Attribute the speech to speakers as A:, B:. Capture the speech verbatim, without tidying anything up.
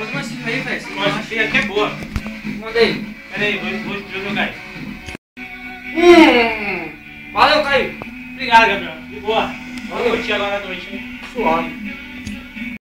A: Joga uma Esfiha aí, velho.
B: Essa Esfiha aqui é boa.
A: Manda aí.
B: Pera aí, vou, vou, vou jogar aí.
A: Hum. Valeu, Caio.
B: Obrigado, Gabriel. De boa. Boa
A: Valeu.
B: noite agora à noite, hein?
A: Suave.